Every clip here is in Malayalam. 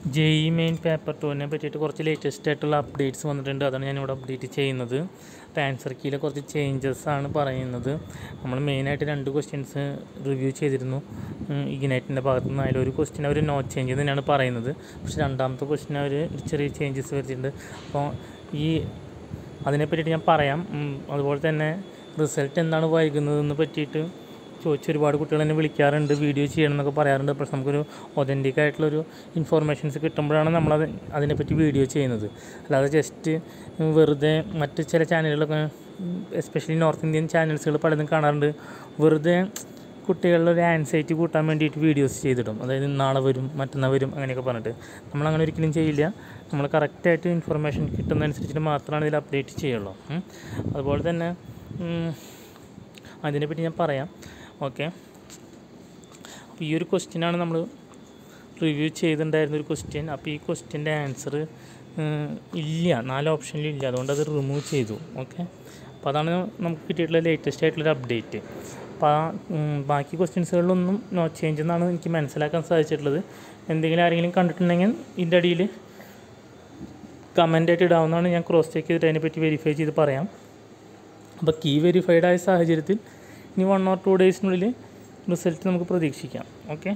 JEE മെയിൻ പേപ്പർ 2നെ പറ്റിയിട്ട് കുറച്ച് ലേറ്റസ്റ്റ് ആയിട്ടുള്ള അപ്ഡേറ്റ്സ് വന്നിട്ടുണ്ട്. അതാണ് ഞാനിവിടെ അപ്ഡേറ്റ് ചെയ്യുന്നത്. അപ്പോൾ ആൻസർ കീയിലെ കുറച്ച് ചേഞ്ചസ് ആണ് പറയുന്നത്. നമ്മൾ മെയിനായിട്ട് 2 ക്വസ്റ്റ്യൻസ് റിവ്യൂ ചെയ്തിരുന്നു. ഇഗ്നൈറ്റിൻ്റെ ഭാഗത്തു നിന്ന് അതിലൊരു ക്വസ്റ്റ്യൻ അവർ നോ ചേഞ്ച് തന്നെയാണ് പറയുന്നത്. പക്ഷേ രണ്ടാമത്തെ ക്വസ്റ്റ്യൻ അവർ ചെറിയ ചേഞ്ചസ് വരുത്തിയിട്ടുണ്ട്. അപ്പോൾ അതിനെ പറ്റിയിട്ട് ഞാൻ പറയാം. അതുപോലെ തന്നെ റിസൾട്ട് എന്താണ് വൈകുന്നതെന്ന് പറ്റിയിട്ട് ഒരുപാട് കുട്ടികൾ എന്നെ വിളിക്കാറുണ്ട്, വീഡിയോ ചെയ്യണം എന്നൊക്കെ പറയാറുണ്ട്. പക്ഷേ നമുക്കൊരു ഒതൻറ്റിക് ആയിട്ടുള്ളൊരു ഇൻഫോർമേഷൻസ് കിട്ടുമ്പോഴാണ് നമ്മളത് അതിനെപ്പറ്റി വീഡിയോ ചെയ്യുന്നത്. അല്ലാതെ ജസ്റ്റ് വെറുതെ മറ്റ് ചില ചാനലുകളൊക്കെ, എസ്പെഷ്യലി നോർത്ത് ഇന്ത്യൻ ചാനൽസുകൾ പലതും കാണാറുണ്ട്, വെറുതെ കുട്ടികളുടെ ഒരു ആൻസൈറ്റി കൂട്ടാൻ വേണ്ടിയിട്ട് വീഡിയോസ് ചെയ്തിടും. അതായത് നാളെ വരും, മറ്റന്നാൾ വരും, അങ്ങനെയൊക്കെ പറഞ്ഞിട്ട്. നമ്മളങ്ങനെ ഒരിക്കലും ചെയ്യില്ല. നമ്മൾ കറക്റ്റായിട്ട് ഇൻഫർമേഷൻ കിട്ടുന്നതനുസരിച്ചിട്ട് മാത്രമാണ് ഇതിൽ അപ്ഡേറ്റ് ചെയ്യുള്ളൂ. അതുപോലെ തന്നെ അതിനെപ്പറ്റി ഞാൻ പറയാം. ഓക്കെ, അപ്പോൾ ഈ ഒരു ക്വസ്റ്റ്യനാണ് നമ്മൾ റിവ്യൂ ചെയ്തിട്ടുണ്ടായിരുന്ന ഒരു ക്വസ്റ്റ്യൻ. അപ്പോൾ ഈ ക്വസ്റ്റ്യൻ്റെ ആൻസർ ഇല്ല, 4 ഓപ്ഷനിലും ഇല്ല. അതുകൊണ്ട് അത് റിമൂവ് ചെയ്തു. ഓക്കെ, അപ്പോൾ അതാണ് നമുക്ക് കിട്ടിയിട്ടുള്ള ലേറ്റസ്റ്റ് ആയിട്ടുള്ളൊരു അപ്ഡേറ്റ്. അപ്പോൾ ബാക്കി ക്വസ്റ്റ്യൻസുകളിലൊന്നും നോ ചേഞ്ച് എന്നാണ് എനിക്ക് മനസ്സിലാക്കാൻ സാധിച്ചിട്ടുള്ളത്. എന്തെങ്കിലും ആരെങ്കിലും കണ്ടിട്ടുണ്ടെങ്കിൽ ഇതിൻ്റെ അടിയിൽ കമൻ്റായിട്ട് ഇടാവുന്നതാണ്. ഞാൻ ക്രോസ് ചെക്ക് ചെയ്തിട്ട് അതിനെപ്പറ്റി വെരിഫൈ ചെയ്ത് പറയാം. അപ്പോൾ കീ വെരിഫൈഡ് ആയ സാഹചര്യത്തിൽ ഇനി 1 or 2 ഡേയ്സിനുള്ളിൽ റിസൾട്ട് നമുക്ക് പ്രതീക്ഷിക്കാം. ഓക്കെ,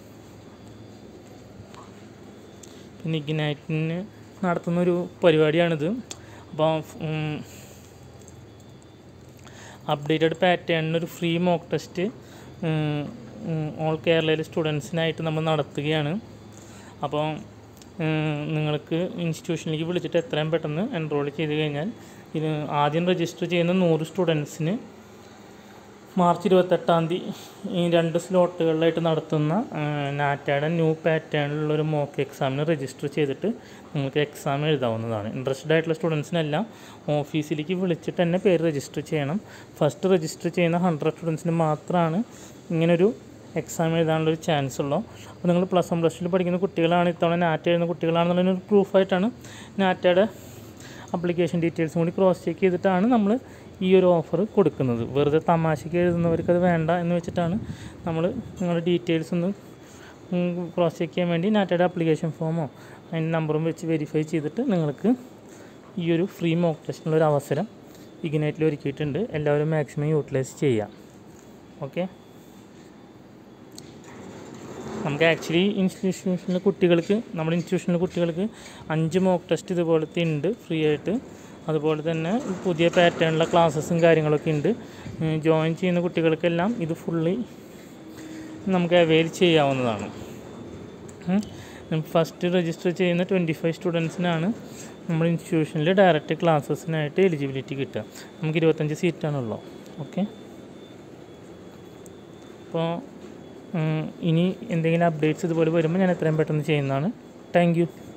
പിന്നെ ഇഗ്നൈറ്റിന് നടത്തുന്നൊരു പരിപാടിയാണിത്. അപ്പോൾ അപ്ഡേറ്റഡ് പാറ്റേണിനൊരു ഫ്രീ മോക്ക് ടെസ്റ്റ് ഓൾ കേരളയിലെ സ്റ്റുഡൻസിനായിട്ട് നമ്മൾ നടത്തുകയാണ്. അപ്പോൾ നിങ്ങൾക്ക് ഇൻസ്റ്റിറ്റ്യൂഷനിലേക്ക് വിളിച്ചിട്ട് എത്രയും പെട്ടെന്ന് എൻറോൾ ചെയ്ത് കഴിഞ്ഞാൽ ഇത് ആദ്യം രജിസ്റ്റർ ചെയ്യുന്ന 100 സ്റ്റുഡൻസിന് മാർച്ച് 28-ാം തീയതി ഈ 2 സ്ലോട്ടുകളിലായിട്ട് നടത്തുന്ന നാറ്റയുടെ ന്യൂ പാറ്റേണിലുള്ളൊരു മോക്ക് എക്സാമിന് രജിസ്റ്റർ ചെയ്തിട്ട് നിങ്ങൾക്ക് എക്സാം എഴുതാവുന്നതാണ്. ഇൻട്രസ്റ്റഡ് ആയിട്ടുള്ള സ്റ്റുഡൻസിനെല്ലാം ഓഫീസിലേക്ക് വിളിച്ചിട്ട് തന്നെ പേര് രജിസ്റ്റർ ചെയ്യണം. ഫസ്റ്റ് രജിസ്റ്റർ ചെയ്യുന്ന 100 സ്റ്റുഡൻസിന് മാത്രമാണ് ഇങ്ങനൊരു എക്സാം എഴുതാനുള്ളൊരു ചാൻസ് ഉള്ളൂ. അപ്പോൾ നിങ്ങൾ +1 +2 പഠിക്കുന്ന കുട്ടികളാണ്, ഇത്തവണ നാറ്റ എഴുതുന്ന കുട്ടികളാണെന്നുള്ളതിനൊരു പ്രൂഫായിട്ടാണ് നാറ്റയുടെ അപ്ലിക്കേഷൻ ഡീറ്റെയിൽസും കൂടി ക്രോസ് ചെക്ക് ചെയ്തിട്ടാണ് നമ്മൾ ഈ ഒരു ഓഫർ കൊടുക്കുന്നത്. വെറുതെ തമാശയ്ക്ക് എഴുതുന്നവർക്കത് വേണ്ട എന്ന് വെച്ചിട്ടാണ് നമ്മൾ നിങ്ങളുടെ ഡീറ്റെയിൽസ് ഒന്ന് ക്രോസ് ചെക്ക് ചെയ്യാൻ വേണ്ടി നാറ്റയുടെ ആപ്ലിക്കേഷൻ ഫോമോ അതിൻ്റെ നമ്പറും വെച്ച് വെരിഫൈ ചെയ്തിട്ട് നിങ്ങൾക്ക് ഈ ഒരു ഫ്രീ മോക്ക് ടെസ്റ്റിനുള്ളൊരു അവസരം ഇഗ്നൈറ്റിൽ ഒരുക്കിയിട്ടുണ്ട്. എല്ലാവരും മാക്സിമം യൂട്ടിലൈസ് ചെയ്യാം. ഓക്കെ, നമുക്ക് ആക്ച്വലി നമ്മുടെ ഇൻസ്റ്റിറ്റ്യൂഷനിലെ കുട്ടികൾക്ക് 5 മോക്ക് ടെസ്റ്റ് ഇതുപോലത്തെ ഉണ്ട് ഫ്രീ ആയിട്ട്. അതുപോലെ തന്നെ പുതിയ പാറ്റേണിലുള്ള ക്ലാസ്സസും കാര്യങ്ങളൊക്കെ ഉണ്ട്. ജോയിൻ ചെയ്യുന്ന കുട്ടികൾക്കെല്ലാം ഇത് ഫുള്ളി നമുക്ക് അവെയിൽ ചെയ്യാവുന്നതാണ്. ഫസ്റ്റ് രജിസ്റ്റർ ചെയ്യുന്ന 25 സ്റ്റുഡൻസിനാണ് നമ്മുടെ ഇൻസ്റ്റിറ്റ്യൂഷനിൽ ഡയറക്റ്റ് ക്ലാസ്സസിനായിട്ട് എലിജിബിലിറ്റി കിട്ടുക. നമുക്ക് 25 സീറ്റാണുള്ളൂ. ഓക്കെ, അപ്പോൾ ഇനി എന്തെങ്കിലും അപ്ഡേറ്റ്സ് ഇതുപോലെ വരുമ്പോൾ ഞാൻ എത്രയും പെട്ടെന്ന് ചെയ്യുന്നതാണ്. Thank U.